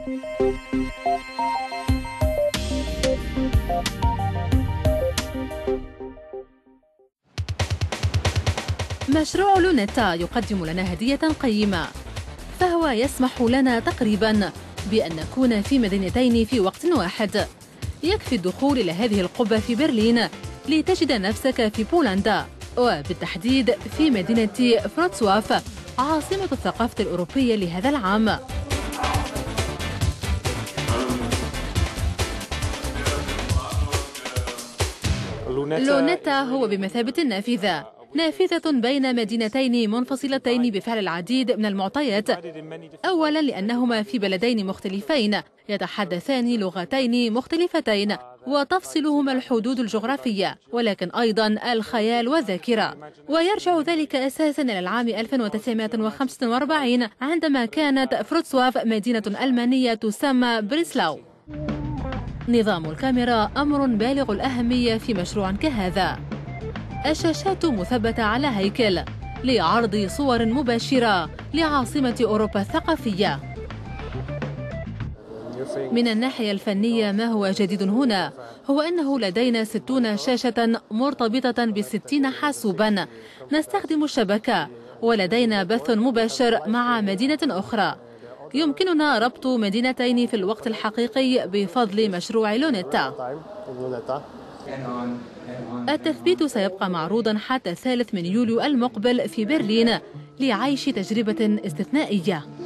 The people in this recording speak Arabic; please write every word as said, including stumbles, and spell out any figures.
مشروع لونيتا يقدم لنا هدية قيمة، فهو يسمح لنا تقريباً بأن نكون في مدينتين في وقت واحد. يكفي الدخول إلى هذه القبة في برلين لتجد نفسك في بولندا، وبالتحديد في مدينة فراتسواف عاصمة الثقافة الأوروبية لهذا العام. لونيتا هو بمثابة النافذة، نافذة بين مدينتين منفصلتين بفعل العديد من المعطيات. أولاً لأنهما في بلدين مختلفين يتحدثان لغتين مختلفتين وتفصلهما الحدود الجغرافية، ولكن أيضاً الخيال والذاكرة. ويرجع ذلك أساساً إلى العام ألف وتسعمائة وخمسة وأربعين عندما كانت فراتسواف مدينة ألمانية تسمى بريسلاو. نظام الكاميرا أمر بالغ الأهمية في مشروع كهذا. الشاشات مثبتة على هيكل لعرض صور مباشرة لعاصمة أوروبا الثقافية. من الناحية الفنية ما هو جديد هنا هو أنه لدينا ستون شاشة مرتبطة بستين حاسوبا نستخدم الشبكة، ولدينا بث مباشر مع مدينة أخرى. يمكننا ربط مدينتين في الوقت الحقيقي بفضل مشروع لونيتا. التثبيت سيبقى معروضا حتى الثالث من يوليو المقبل في برلين لعيش تجربة استثنائية.